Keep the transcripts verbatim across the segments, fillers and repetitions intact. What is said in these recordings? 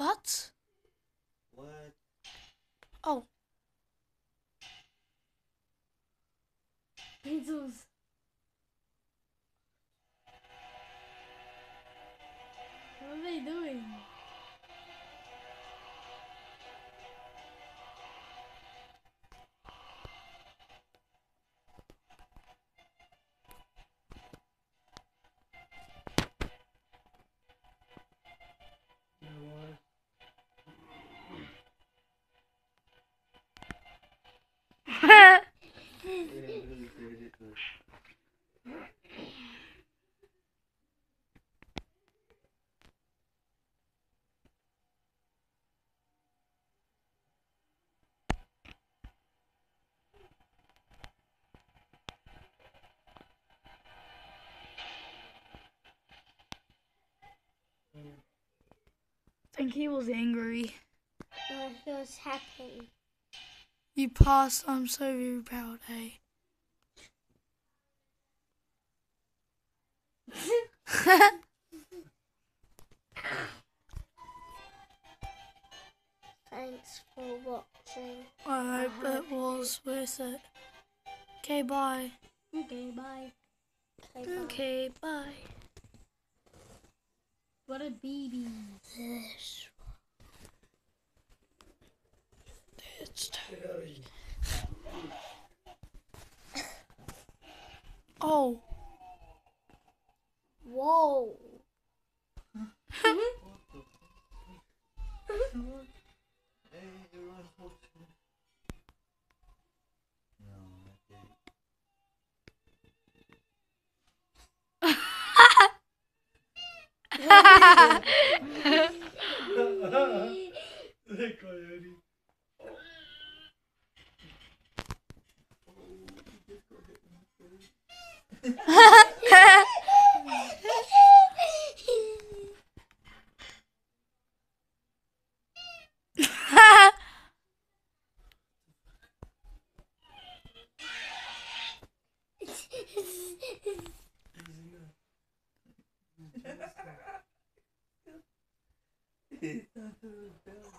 What? What? Oh. Pencils. What are they doing? I think he was angry. No, he was happy. You passed. I'm so very proud, hey. Thanks for watching. I hope it was worth it. Okay, bye. Okay, bye. Okay, bye. Okay, bye. What a baby. This. It's totally. Oh. Whoa. Hey, everyone's watching. No, okay. The coyote. Oh. Oh, he just got hit in the face. He's not doing well.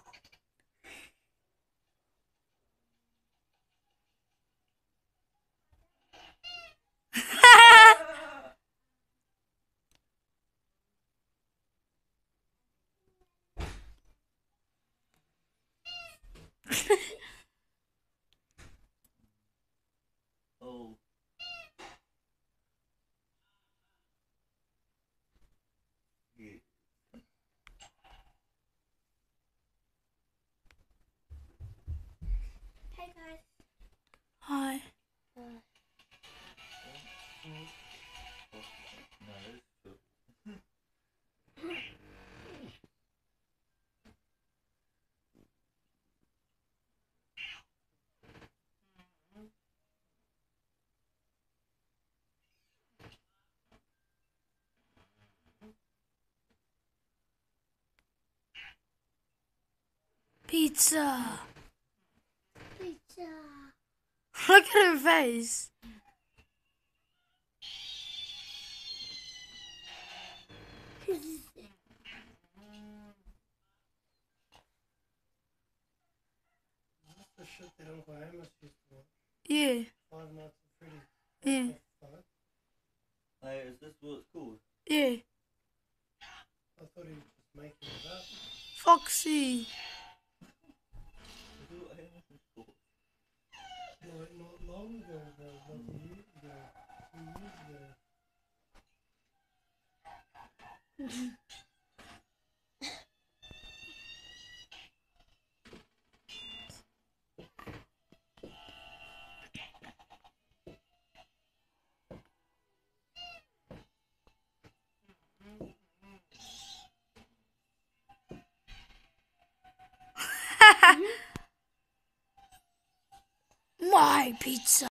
Oh. Yeah. Hey guys. Hi. Uh, No, it's good. Pizza. pizza. Look at her face. The shit that Uncle Amos used to watch. Yeah. Five Nights at Freddy's. Yeah. Five. Hey, is this what it's called? Yeah. I thought he was just making it up. Foxy. Is this what Amos is called? No, not long ago, though, like a year ago. Two years ago. My pizza.